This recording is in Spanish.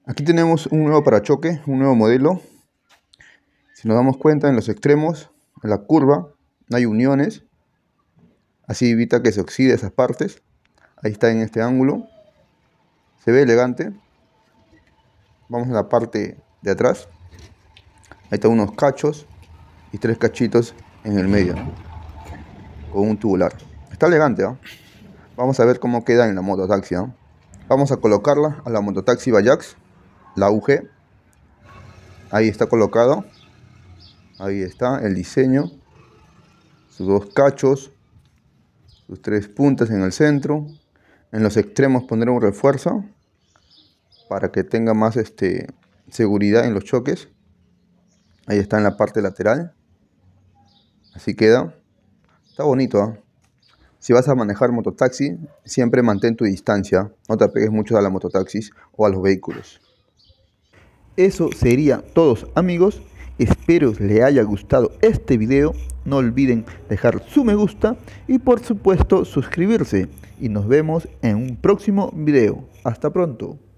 Aquí tenemos un nuevo parachoque, un nuevo modelo. Si nos damos cuenta, en los extremos, en la curva, no hay uniones. Así evita que se oxide esas partes. Ahí está en este ángulo. Se ve elegante. Vamos a la parte de atrás. Ahí están unos cachos y 3 cachitos en el medio, con un tubular. Está elegante, ¿eh? Vamos a ver cómo queda en la mototaxi, ¿eh? Vamos a colocarla a la mototaxi Bajax, la UG. Ahí está colocado. Ahí está el diseño. Sus 2 cachos, sus 3 puntas en el centro. En los extremos pondré un refuerzo para que tenga más seguridad en los choques. Ahí está en la parte lateral. Así queda. Está bonito, ¿eh? Si vas a manejar mototaxi, siempre mantén tu distancia. No te apegues mucho a las mototaxis o a los vehículos. Eso sería todo, amigos. Espero les haya gustado este video. No olviden dejar su me gusta y por supuesto suscribirse. Y nos vemos en un próximo video. Hasta pronto.